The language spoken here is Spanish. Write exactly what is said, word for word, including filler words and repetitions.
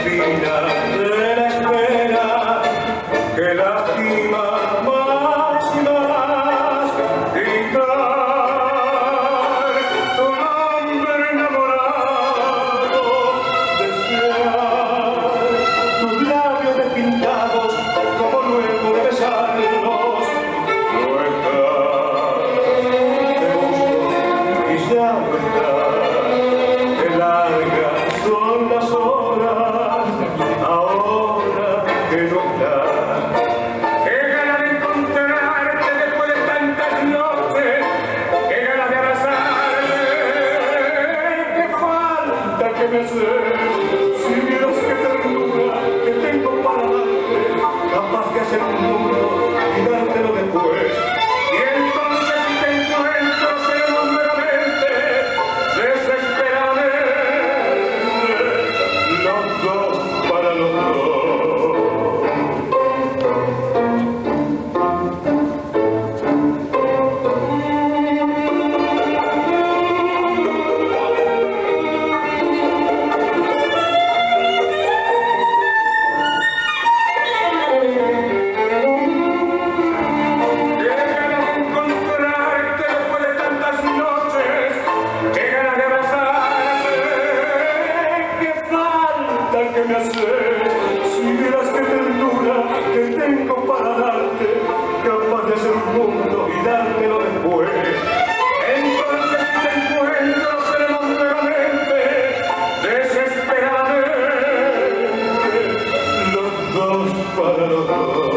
espina de la espera que lastima más y más. Gritar tu nombre enamorado, desear tus labios despintados como luego de besarlos. No estás, te busco y ya no estás. Qué largas son las horas ahora que no estás. Qué ganas de encontrarte después de tantas noches, qué ganas de abrazarte, qué falta que me haces. Si vieras qué ternura que tengo para darte, capaz de hacer un muro y dártelo después. Y entonces si te encuentro seremos nuevamente, desesperadamente, los dos para los dos. Que me haces, si vieras qué ternura que tengo para darte, capaz de hacer un mundo y dártelo después. Entonces si te encuentro seremos nuevamente, desesperadamente, los dos para los dos.